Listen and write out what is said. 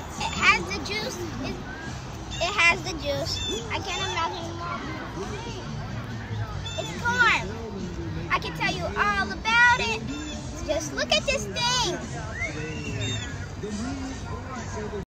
It has the juice. It has the juice. I can't imagine more. It's corn. I can tell you all about it. Just look at this thing.